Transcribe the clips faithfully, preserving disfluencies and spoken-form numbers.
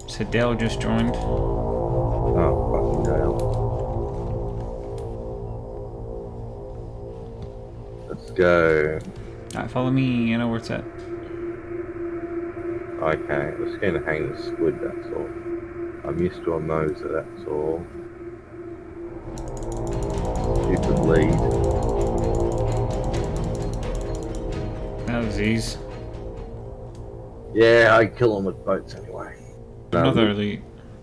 So Dale just joined. Oh, fucking Dale. Let's go. Alright, follow me. I know where it's at. Okay, I'm just going to hang the squid, that's all. I'm used to a Moser, that's all. You could lead. That was easy. Yeah, I kill them with boats anyway. No, Another elite.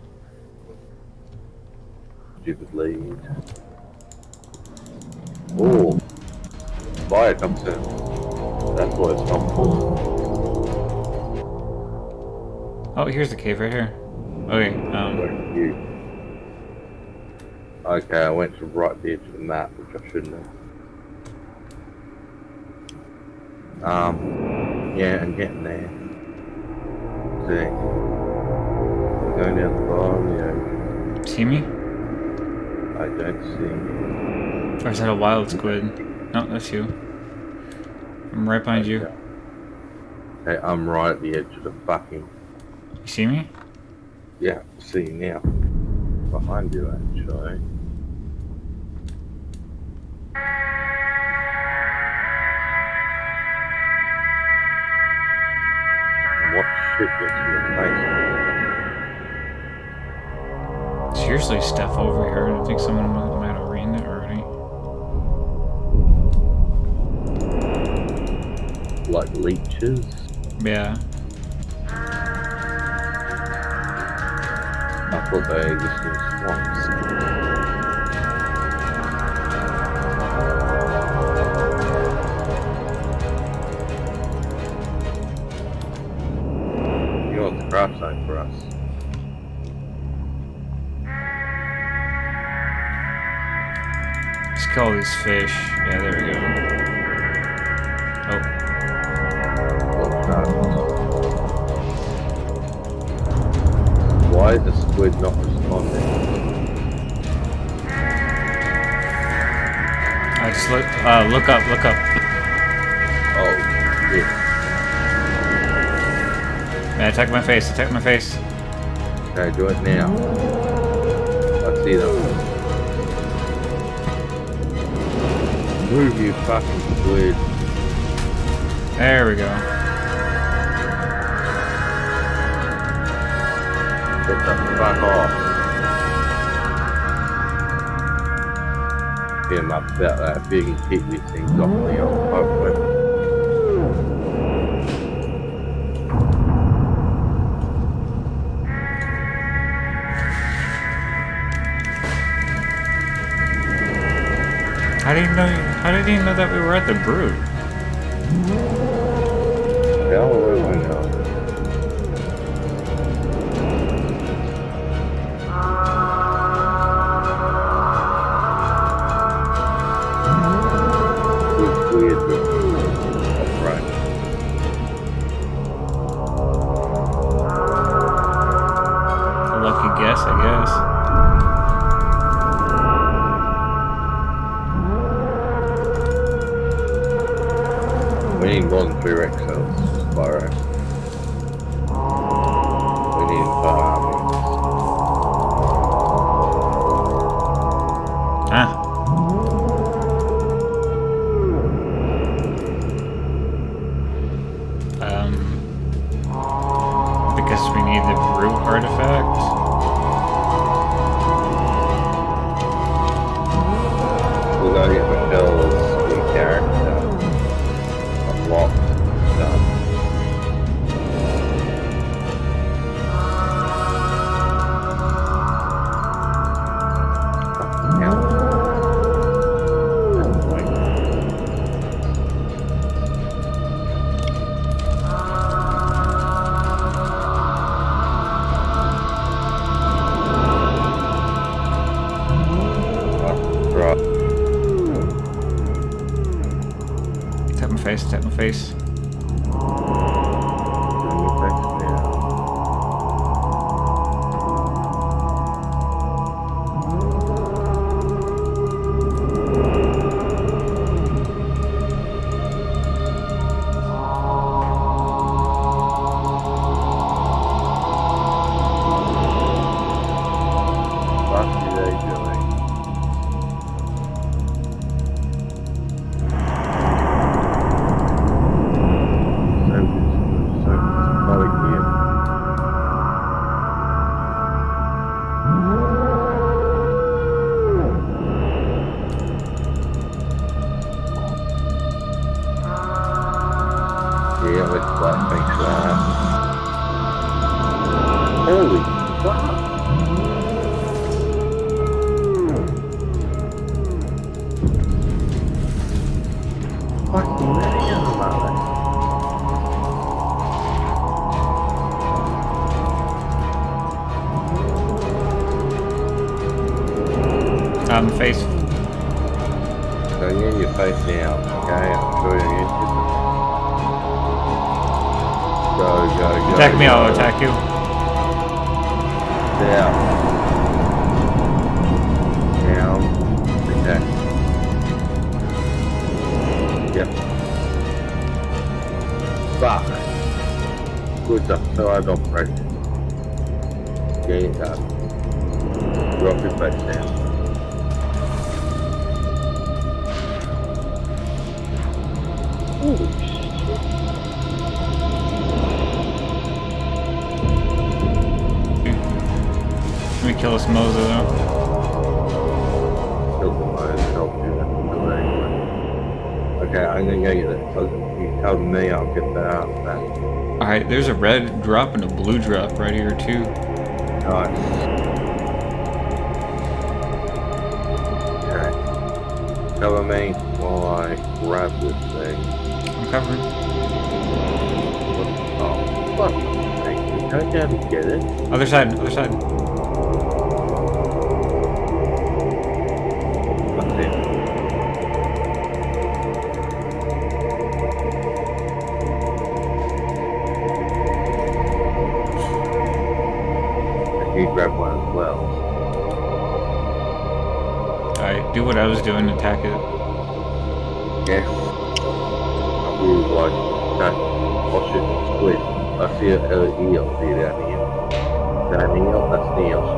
Stupid lead. Oh, fire comes in. That's what it's come for. Oh, here's the cave right here. Okay, um... Thank you. Okay, I went to right the edge of the map, which I shouldn't have. Um, yeah, I'm getting there. See. I'm going down the bottom of the ocean. see me? I don't see you. Or is that a wild squid? No, that's you. I'm right behind you. Okay, I'm right at the edge of the fucking... You see me? Yeah, I see you now. Behind you, actually. What shit gets in your face? Seriously, stuff over here. I think someone might have read it already. Like leeches? Yeah. I thought they existed in swamps. You want the craft zone for us? Let's kill these fish. Yeah, there we go. Oh. Why is the squid not responding? I just look. Uh, look up. Look up. Oh, shit. Man, attack my face. Attack my face. Okay, do it now. Let's see them. Move, you fucking squid. There we go. Get the fuck off. Get him up about that. If you can keep these things off me, I'll hopefully. How did you know? How did you know that we were at the brood? Hell, what do I know? It's weird, but that's right. A lucky guess, I guess. We need more than three Rex cells, Spyro. We need five armies. Ah. Um. Because we need the brute artifact. We gotta get Michelle's new character. Lock done. Hell. Tap my face, tap my face. Holy fuck! Fucking man, man. Out in the face. So you need your face now, okay? I'm sure you're used to it. Go, go, go. Attack me, go. I'll attack you. Down. Down. Okay. Yep. Fuck. Good stuff. So I don't press. Get it done. Drop your face down. Holy shit. Let me kill this Moza though. Kill the Moza, help you do it anyway. Okay, I'm gonna go get it. So you tell me, I'll get that out of that. Alright, there's a red drop and a blue drop right here too. Nice. Okay. Cover me while I grab this thing. I'm covering. Oh, fuck. Thank you. Go down to get it. Other side, other side. That's it. And you grab one as well. Alright, do what I was doing, attack it. Yes. I really like that. Oh shit, squid. I see a uh, eel. See it down here. Is that an eel? That's an eel.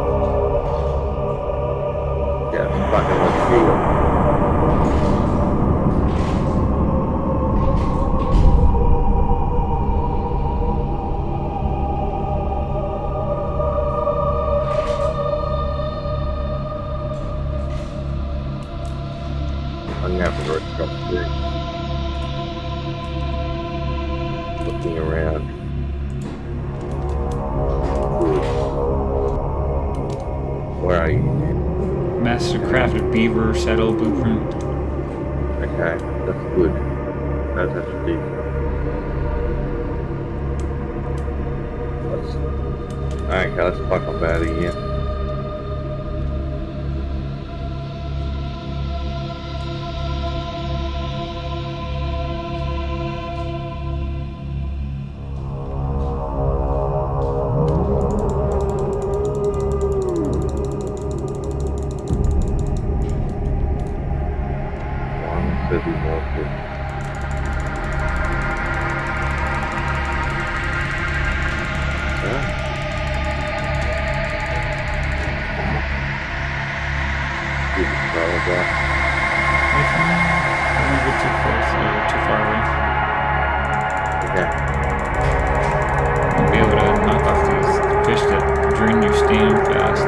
Yeah, it's fucking like an eel. I'm gonna have to go across this. Looking around. Where are you? Mastercrafted beaver saddle blueprint. Okay, that's good. That's actually decent. Let's... Alright, let's fuck up out of here. Says he wants it. Huh? Keep it solid back. I don't get too close, you're too far away. Okay. I'll be able to knock off these fish that drain your stamina fast.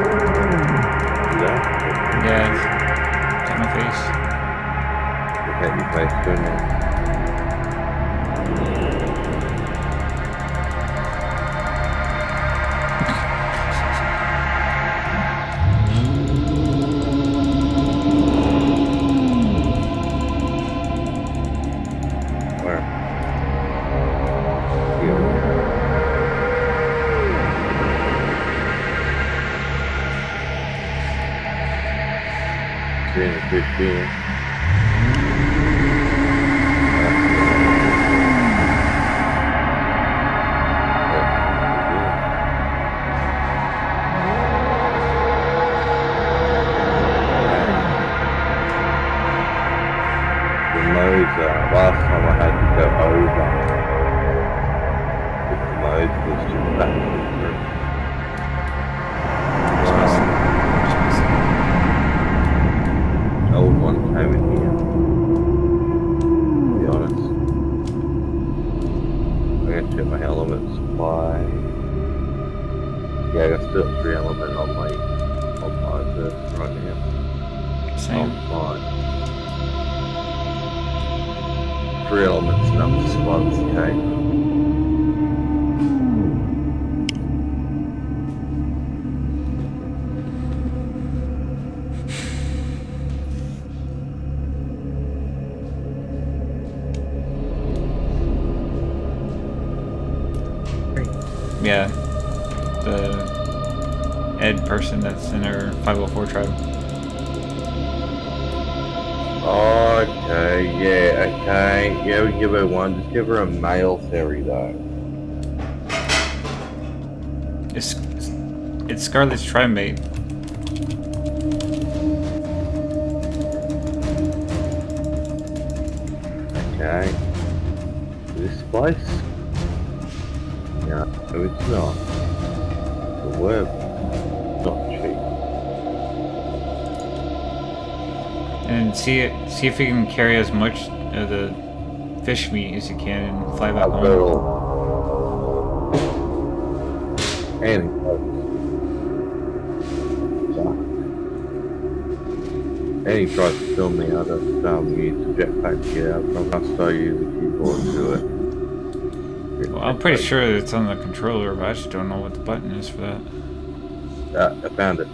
Yeah? Yeah, tap my face. Look at your face doing that. Where? Here. Seeing the fish here. Uh, last time I had to go over with the mode was just back to the old one came in here, to be honest. I'm gonna check my element supply. Yeah, I got still three element on my on my first right now. Same. I'm fine. Three elements enough to survive this cave. the Ed person that's in our five oh four tribe. Okay, yeah, okay. Yeah, we give her one. Just give her a male fairy, though. It's, it's Scarlet's tribe mate. Okay. This place? No, it's not. The web. Not cheap. And see it, see if you can carry as much of the fish meat as you can and fly back I've got home. all. And And he tried to film me how to um, use the jetpack to get out. I'm going to start using the keyboard to do it. Well, I'm pretty sure it's on the controller, but I just don't know what the button is for that. Uh, I found it.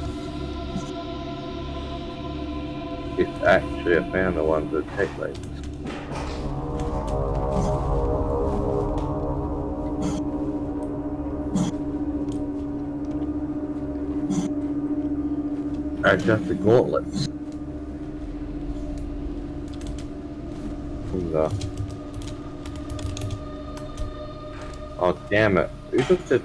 It's actually, I found the one with the tech labels. Adjust the gauntlets. Go. Oh damn it! Who took the?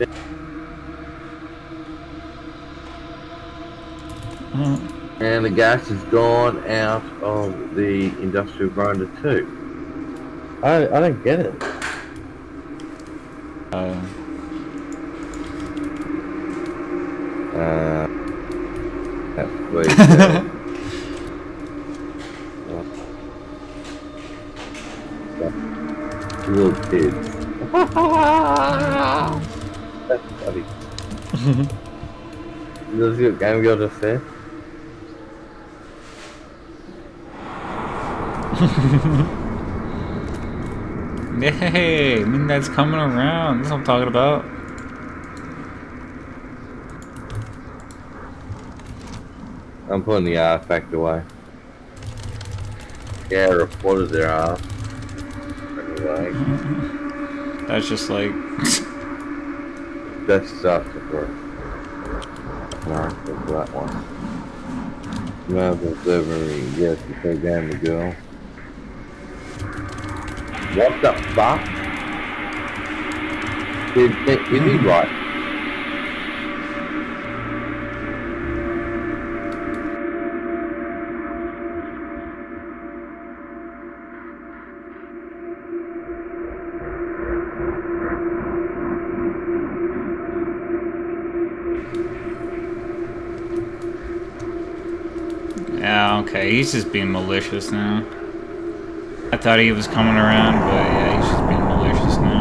Mm. And the gas is gone out of the industrial grinder too. I I don't get it. Uh, Uh, that's way little kids. That's funny. Does your game go to fair? Yay! Midnight's coming around. That's what I'm talking about. I'm putting the artifact away. Yeah, reported their off. Anyway. That's just like. That sucks for no, that one. Mobile delivery, yes, it's so damn to go. What the fuck? Did, did, is he right? Yeah, okay, he's just being malicious now. I thought he was coming around, but yeah, he's just being malicious now.